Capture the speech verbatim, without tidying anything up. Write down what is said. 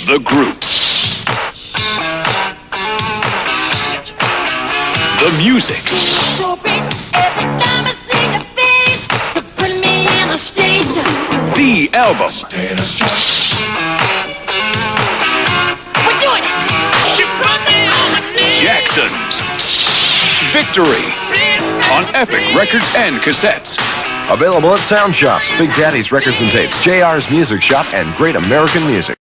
The group. The music. So great every time I see your face, you put me in a state. The album. We're doing it. She put me on my knees. Jackson's Victory on Epic Records and Cassettes. Available at Sound Shops, Big Daddy's Records and Tapes, J R's Music Shop, and Great American Music.